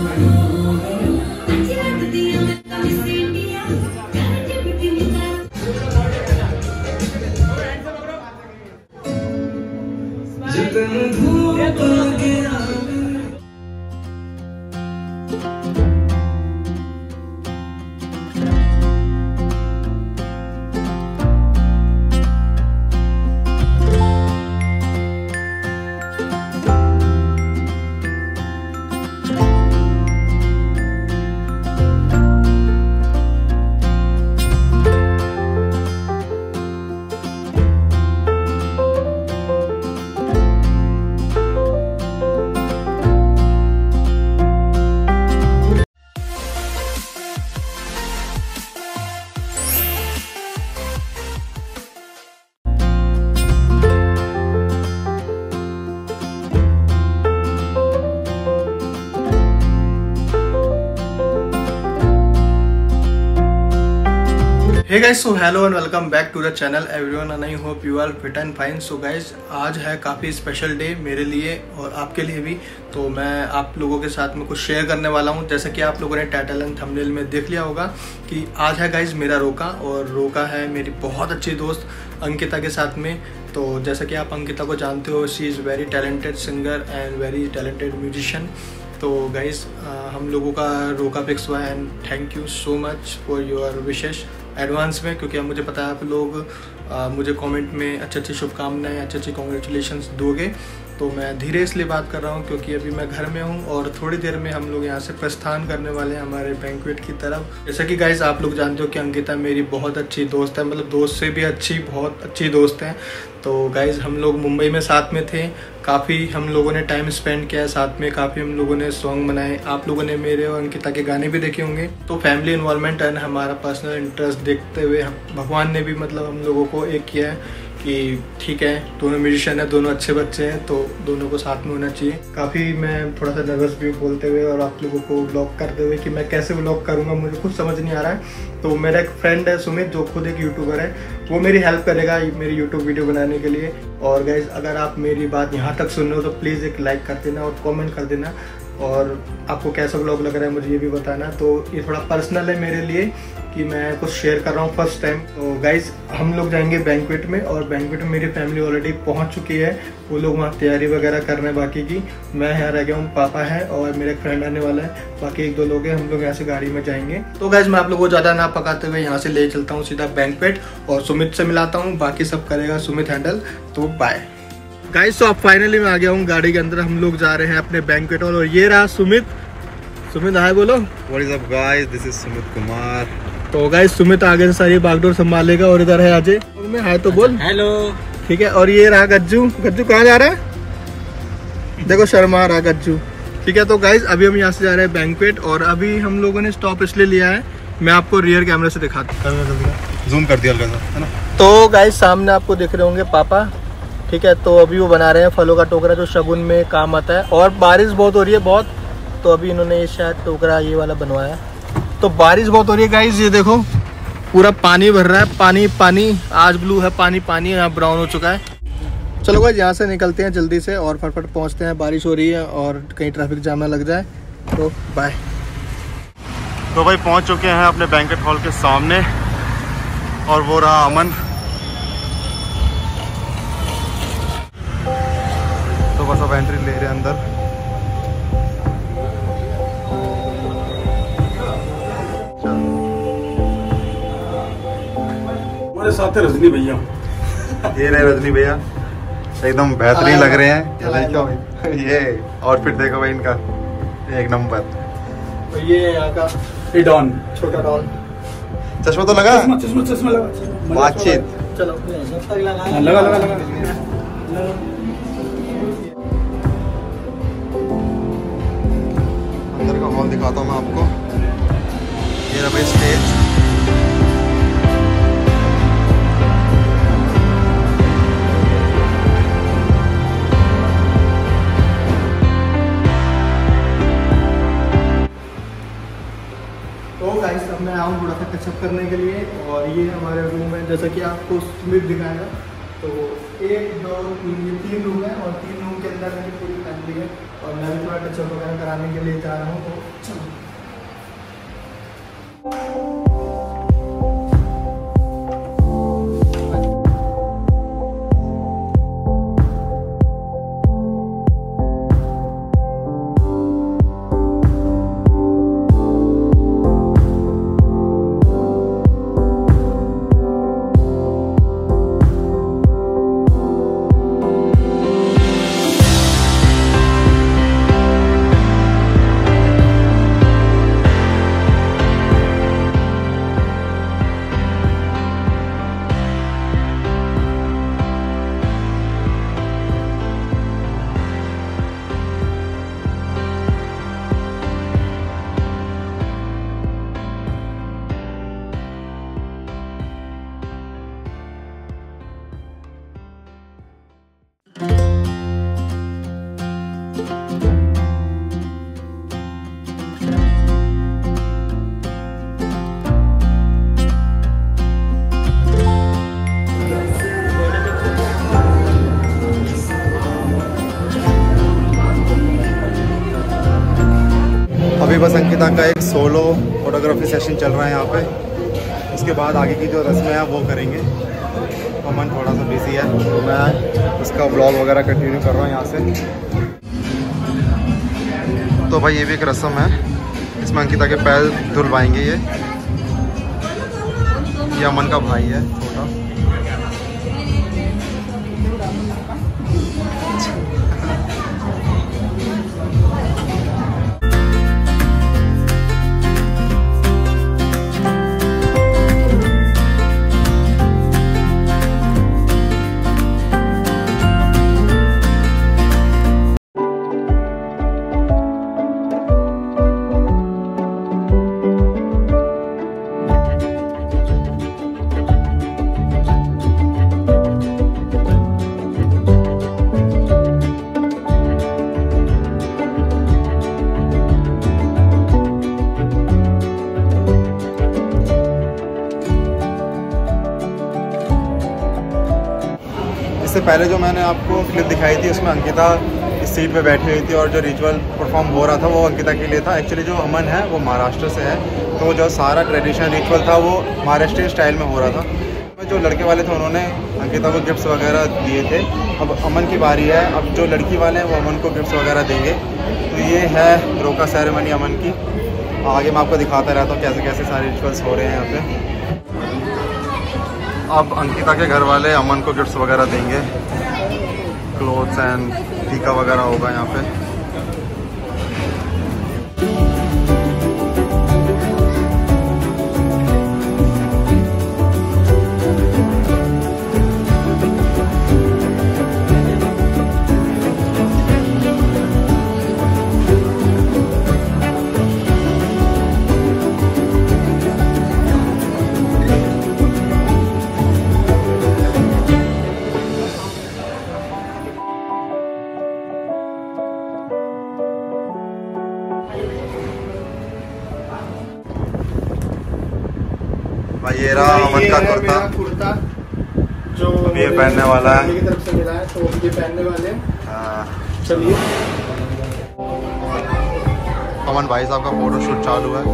Hey guys, so hello and welcome back to the channel everyone and I hope you are fit and fine. So guys, आज है काफ़ी special day मेरे लिए और आपके लिए भी। तो मैं आप लोगों के साथ में कुछ शेयर करने वाला हूं। जैसे कि आप लोगों ने टाइटल एंड थंबनेल में देख लिया होगा कि आज है गाइस मेरा रोका, और रोका है मेरी बहुत अच्छी दोस्त अंकिता के साथ में। तो जैसा कि आप अंकिता को जानते हो, she is very talented singer and very talented musician. तो गाइस, हम लोगों का रोका फिक्स हुआ है and thank you so much for your wishes advance में, क्योंकि मुझे पता है आप लोग मुझे कमेंट में अच्छी अच्छी शुभकामनाएं, अच्छी अच्छी कॉन्ग्रेचुलेशंस दोगे। तो मैं धीरे इसलिए बात कर रहा हूं क्योंकि अभी मैं घर में हूं और थोड़ी देर में हम लोग यहां से प्रस्थान करने वाले हैं हमारे बैंक्वेट की तरफ। जैसा कि गाइस आप लोग जानते हो कि अंकिता मेरी बहुत अच्छी दोस्त है, मतलब दोस्त से भी अच्छी, बहुत अच्छी दोस्त है। तो गाइस, हम लोग मुंबई में साथ में थे, काफ़ी हम लोगों ने टाइम स्पेंड किया है साथ में, काफ़ी हम लोगों ने सॉन्ग बनाए। आप लोगों ने मेरे और अंकिता के गाने भी देखे होंगे। तो फैमिली इन्वॉल्वमेंट एंड हमारा पर्सनल इंटरेस्ट देखते हुए भगवान ने भी मतलब हम लोगों को एक किया है कि ठीक है, दोनों म्यूजिशियन है, दोनों अच्छे बच्चे हैं, तो दोनों को साथ में होना चाहिए। काफ़ी मैं थोड़ा सा नर्वस भी हूँ बोलते हुए और आप लोगों को व्लॉग करते हुए कि मैं कैसे व्लॉग करूँगा, मुझे कुछ समझ नहीं आ रहा है। तो मेरा एक फ्रेंड है सुमित, जो खुद एक यूट्यूबर है, वो मेरी हेल्प करेगा मेरी यूट्यूब वीडियो बनाने के लिए। और गाइज, अगर आप मेरी बात यहाँ तक सुन रहे हो तो प्लीज़ एक लाइक कर देना और कमेंट कर देना, और आपको कैसा व्लॉग लग रहा है मुझे ये भी बताना। तो ये थोड़ा पर्सनल है मेरे लिए कि मैं कुछ शेयर कर रहा हूँ फर्स्ट टाइम। तो गाइज, हम लोग जाएंगे बैंक्वेट में, और बैंक्वेट में मेरी फैमिली ऑलरेडी पहुँच चुकी है। वो लोग वहाँ तैयारी वगैरह कर रहे हैं बाकी की। मैं यहाँ रह गया हूँ, पापा है और मेरा एक फ्रेंड आने वाला है, बाकी एक दो लोग हैं। हम लोग यहाँ से गाड़ी में जाएंगे। तो गाइज, मैं आप लोगों को ज़्यादा ना पकाते हुए यहाँ से ले चलता हूँ सीधा बैंक्वेट और सुमित से मिलाता हूँ। बाकी सब करेगा सुमित हैंडल। तो बाय गाइस। तो अब फाइनली मैं आ गया हूँ गाड़ी के अंदर, हम लोग जा रहे हैं अपने बैंक्वेट हॉल, और ये रहा सुमित। सुमित हाय बोलो। What is up guys, this is Sumit Kumar. तो गाइस, सुमित आगे से सारी बागडोर संभालेगा, और इधर है अजय। मैं हाय तो बोल। हेलो। ठीक है, और ये रहा गज्जू। गज्जू कहाँ जा रहा है? देखो शर्मा रहा गज्जू। ठीक है, तो गाइस अभी हम यहाँ से जा रहे हैं बैंक्वेट, और अभी हम लोगों ने स्टॉप इसलिए लिया है, मैं आपको रियर कैमरे से दिखाता हूँ। जूम कर दिया है ना। तो गाइस, सामने आपको दिख रहे होंगे पापा। ठीक है, तो अभी वो बना रहे हैं फलों का टोकरा, जो शगुन में काम आता है। और बारिश बहुत हो रही है, बहुत। तो अभी इन्होंने ये शायद टोकरा ये वाला बनवाया। तो बारिश बहुत हो रही है गाइस, ये देखो पूरा पानी भर रहा है, पानी पानी। आज ब्लू है, पानी पानी, यहाँ ब्राउन हो चुका है। चलो गाइस, यहाँ से निकलते हैं जल्दी से और फटफट पहुँचते हैं। बारिश हो रही है और कहीं ट्रैफिक जाम ना लग जाए। तो बाय। तो भाई पहुँच चुके हैं अपने बैंक्वेट हॉल के सामने, और वो रहा अमन। तो बस अब एंट्री ले रहे हैं अंदर। हमारे साथ है रजनी भैया। ये रहे रजनी भैया, एकदम बेहतरीन लग रहे हैं। ये आउटफिट देखो भाई इनका, एक नंबर। तो ये यहाँ का डॉन, छोटा डॉन। चश्मा तो लगा, चश्मा लगा। बातचीत चलो लगा लगा लगा। अंदर का हॉल दिखाता हूँ मैं आपको। ये रहा भाई स्टेज। तो गाइस, अब मैं आऊँ थोड़ा सा टचअप करने के लिए, और ये हमारे रूम है जैसा कि आपको सुमित दिखाएगा। तो 1 2 3 ये 3 रूम है, और 3 रूम के अंदर मेरी पूरी फैमिली लिए, और मैं भी थोड़ा टचअप वगैरह कराने के लिए जा रहा हूँ। तो चलो। अभी बस अंकिता का एक सोलो फोटोग्राफी सेशन चल रहा है यहाँ पे। उसके बाद आगे की जो रस्में हैं वो करेंगे। अमन थोड़ा सा बिजी है तो मैं उसका व्लॉग वगैरह कंटिन्यू कर रहा हूँ यहाँ से। तो भाई ये भी एक रस्म है, इसमें अंकिता के पैर धुलवाएंगे। ये अमन का भाई है छोटा। इससे पहले जो मैंने आपको क्लिप दिखाई थी उसमें अंकिता इस सीट पे बैठी हुई थी और जो रिचुअल परफॉर्म हो रहा था वो अंकिता के लिए था। एक्चुअली जो अमन है वो महाराष्ट्र से है, तो जो सारा ट्रेडिशनल रिचुअल था वो महाराष्ट्रीय स्टाइल में हो रहा था। जो लड़के वाले थे उन्होंने अंकिता को गिफ्ट्स वगैरह दिए थे। अब अमन की बारी है, अब जो लड़की वाले हैं वो अमन को गिफ्ट्स वगैरह देंगे। तो ये है रोका सेरेमनी अमन की। आगे मैं आपको दिखाता रहता हूँ कैसे कैसे सारे रिचुअल्स हो रहे हैं यहाँ पे। अब अंकिता के घर वाले अमन को गिफ्ट्स वगैरह देंगे, क्लोथ्स एंड टीका वगैरह होगा यहाँ पे। ये रहा अमन का कुर्ता जो ये पहनने वाला है, की तरफ से मिला है, तो ये पहनने वाले हैं। चलिए अमन भाई साहब का फोटोशूट चालू है।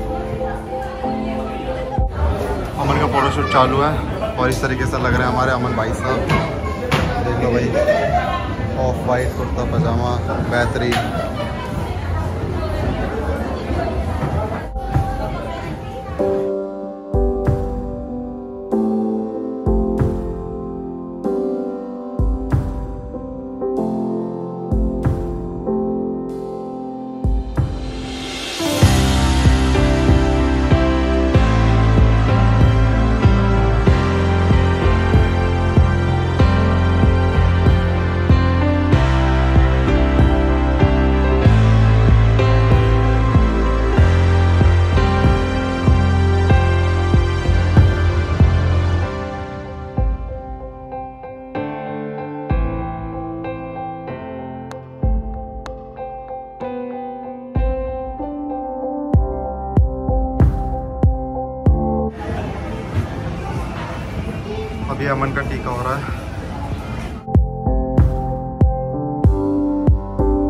अमन का फोटोशूट चालू है और इस तरीके से लग रहे हैं हमारे अमन भाई साहब। देख लो भाई, ऑफ वाइट कुर्ता पजामा, बेहतरीन। अभी अमन का टीका हो रहा है।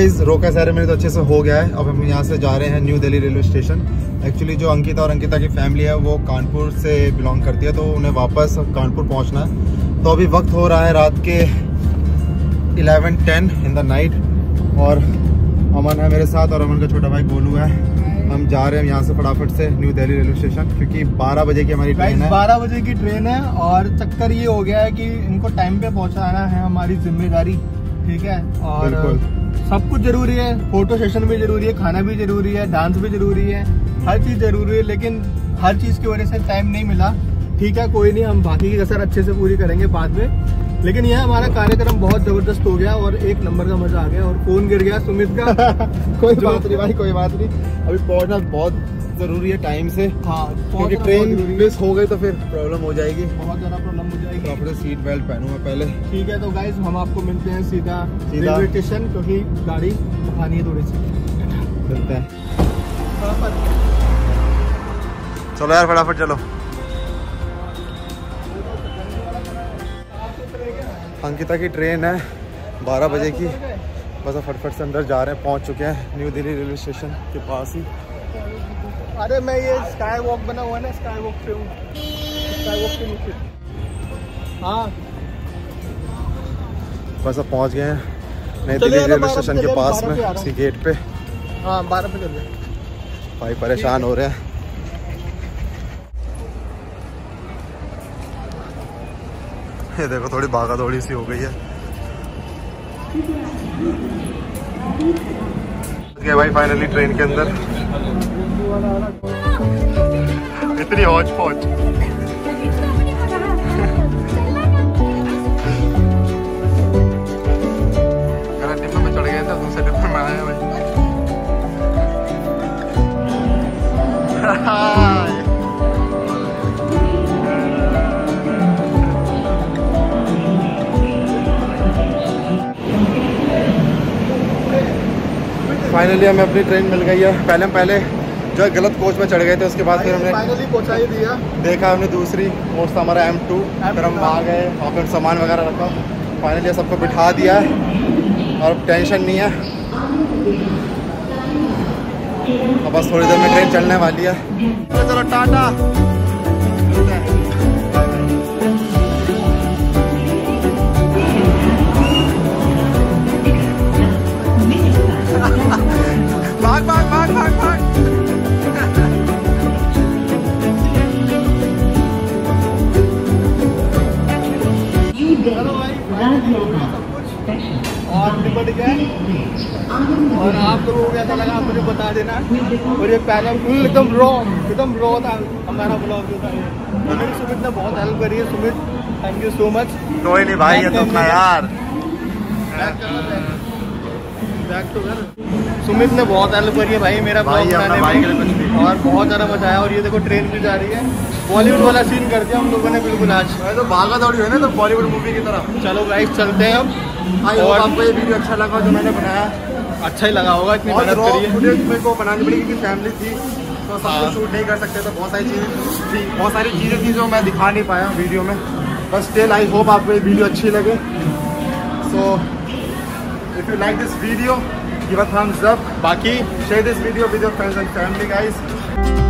गाइस रोका सेरेमनी तो अच्छे से हो गया है। अब हम यहाँ से जा रहे हैं new Delhi railway station. Actually जो अंकिता और अंकिता की फैमिली है वो कानपुर से बिलोंग करती है, तो उन्हें वापस कानपुर पहुँचना है। तो अभी वक्त हो रहा है रात के 11:10 इन द नाइट, और अमन है मेरे साथ और अमन का छोटा भाई गोलू है। हम जा रहे हैं यहाँ से फटाफट से न्यू दिल्ली रेलवे स्टेशन, क्योंकि 12 बजे की हमारी ट्रेन है। 12 बजे की ट्रेन है और चक्कर ये हो गया है कि इनको टाइम पे पहुंचाना है हमारी जिम्मेदारी, ठीक है। और सब कुछ जरूरी है, फोटो सेशन भी जरूरी है, खाना भी जरूरी है, डांस भी जरूरी है, हर चीज जरूरी है, लेकिन हर चीज की वजह से टाइम नहीं मिला। ठीक है, कोई नहीं, हम बाकी की कसर अच्छे से पूरी करेंगे बाद में। लेकिन यह हमारा कार्यक्रम बहुत जबरदस्त हो गया और एक नंबर का मजा आ गया। और फोन गिर गया सुमित का कोई बात नहीं भाई, कोई बात नहीं। अभी पहुंचना बहुत जरूरी है टाइम से। हाँ, क्योंकि ट्रेन मिस हो गई तो फिर प्रॉब्लम हो जाएगी, बहुत ज्यादा प्रॉब्लम हो जाएगी। तो अपने सीट बेल्ट पहनूँ मैं पहले। ठीक है, तो गाइज हम आपको मिलते हैं सीधा रेलवे स्टेशन, क्योंकि गाड़ी उठानी है थोड़ी सी। मिलते हैं, चलो यार फटाफट चलो। अंकिता की ट्रेन है 12 बजे की, बस फटफट से अंदर जा रहे हैं। पहुंच चुके हैं न्यू दिल्ली रेलवे स्टेशन के पास ही। अरे मैं ये स्काई वॉक बना हुआ है ना, स्काई वॉक पे हूँ, स्काई वॉक पे नीचे। हाँ बस अब पहुंच गए हैं नई दिल्ली रेलवे स्टेशन के पास में, इसी गेट पे। हाँ 12 पे चल रहे भाई परेशान हो रहे हैं। ये देखो थोड़ी भागा दौड़ी सी हो गई है। गए भाई फाइनली ट्रेन के अंदर। इतनी हौच पहुंच। डिब्बे में चढ़ गए थे, दूसरे डिब्बे में आए भाई। फाइनली हमें अपनी ट्रेन मिल गई है। पहले जो है गलत कोच में चढ़ गए थे, उसके बाद फिर हमने फाइनली पहुंचा ही दिया। देखा हमने दूसरी कोच था हमारा M2, फिर हम आ गए और फिर सामान वगैरह रखा। फाइनली सबको बिठा दिया है और अब टेंशन नहीं है। अब बस थोड़ी देर में ट्रेन चलने वाली है। चलो टाटा। भाग भाग भाग भाग भाग। और निपट गए। और आप लोगों को ऐसा लगा मुझे बता देना। और ये पहले एकदम रॉ था हमारा ब्लॉग जो था। मेरी सुमित ने बहुत हेल्प करी है। Sumit thank you so much. कोई नहीं भाई, ये तो था यार। सुमित ने बहुत हेल्प करी है भाई मेरा ब्लॉग बनाने में, और बहुत ज़्यादा मजा आया। और ये देखो ट्रेन भी जा रही है। बॉलीवुड वाला सीन कर दिया हम लोगों ने बिल्कुल आज। तो भागा दौड़ी है ना, तो बॉलीवुड मूवी की तरह। चलो गाइस चलते हैं अब। और आपको ये वीडियो अच्छा लगा जो मैंने बनाया? अच्छा ही लगा होगा, इतनी मेहनत करी है। फुटेज मेरे को बनानी पड़ी क्योंकि फैमिली थी तो सब कुछ शूट नहीं कर सकते, तो बहुत सारी चीज़ें थी जो मैं दिखा नहीं पाया वीडियो में। बस स्टिल आई होप आपको ये वीडियो अच्छी लगे। So if you like this video, give a thumbs up. बाकी share this video with your friends and family guys.